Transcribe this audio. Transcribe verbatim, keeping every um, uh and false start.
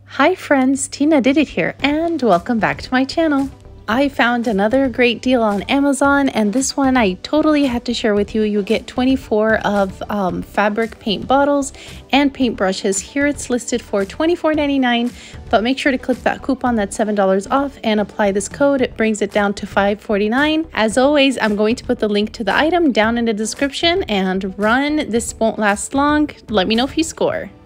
Hi friends, Tina Did It here and welcome back to my channel. I found another great deal on Amazon, and this one I totally had to share with you. You get twenty-four of um, fabric paint bottles and paint brushes. Here it's listed for twenty-four ninety-nine, but make sure to click that coupon that's seven dollars off and apply this code. It brings it down to five forty-nine. As always, I'm going to put the link to the item down in the description, and run. This won't last long. Let me know if you score.